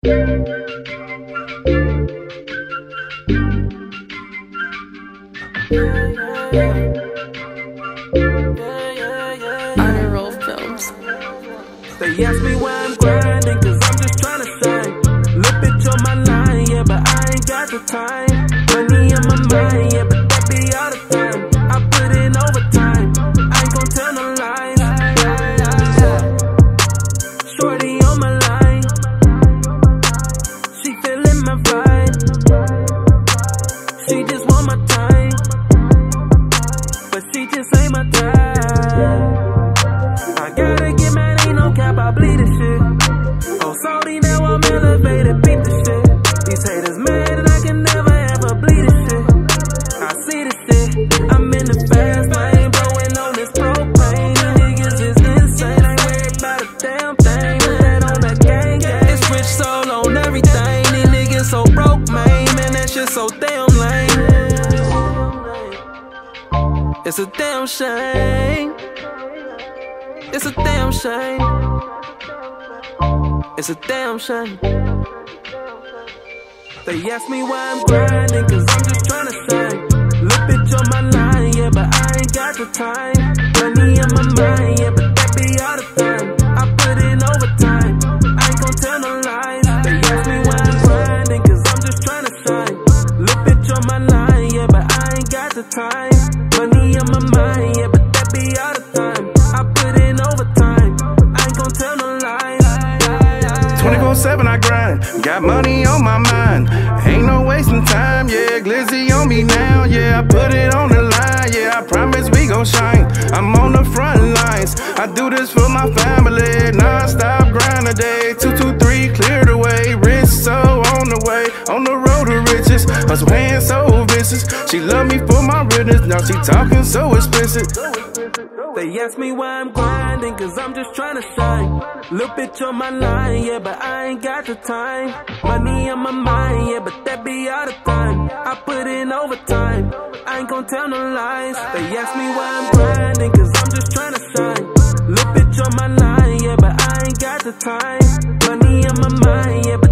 Honor Roll Films. They ask me why I'm grinding, cause I'm just tryna shine. Little bitch on my line, yeah, but I ain't got the time. Money on my mind, yeah, but that be all the time. I put in overtime, I ain't gon' tell no lies. Shorty on my line, she feeling my vibe. She just want my time, but she just ain't my type. I gotta get mad, ain't no cap, I bleed this shit. Oh, salty, now I'm elevated, beat the shit. These haters mad and I can never ever bleed this shit. I see this shit, I'm in the fast lane, blowing on this propane. These niggas is insane, I ain't worried about a damn thing. Put that on that gang gang. It's rich soul on everything. These niggas so broke, man, that shit so damn lame. It's a damn shame. It's a damn shame. It's a damn shame. They ask me why I'm grinding, cause I'm just tryna shine. Little bitch on my line, yeah, but I ain't got the time. Money on my mind, yeah, but that be all the time. I put in overtime, I ain't gon' tell no lies. They ask me why I'm grinding, cause I'm just tryna shine. Little bitch on my line, yeah, but I ain't got the time. Money on my mind, yeah, but that be all the time. I put in overtime, I ain't gon' tell no lies. 24/7 I grind, got money on my mind. Ain't no wasting time, yeah, glizzy on me now. Yeah, I put it on the line, yeah, I promise we gon' shine. I'm on the front lines, I do this for my family. Non-stop grind a day, 223 clear the way. Rich so on the way, on the road to riches. Hustle hands so vicious, she love me for my realness. Now she talking so explicit. They ask me why I'm grinding, cause I'm just tryna shine. Little bitch on my line, yeah, but I ain't got the time. Money on my mind, yeah, but that be all the time. I put in overtime, I ain't gon' tell no lies. They ask me why I'm grinding, cause I'm just tryna shine. Little bitch on my line, yeah, but I ain't got the time. Money on my mind, yeah,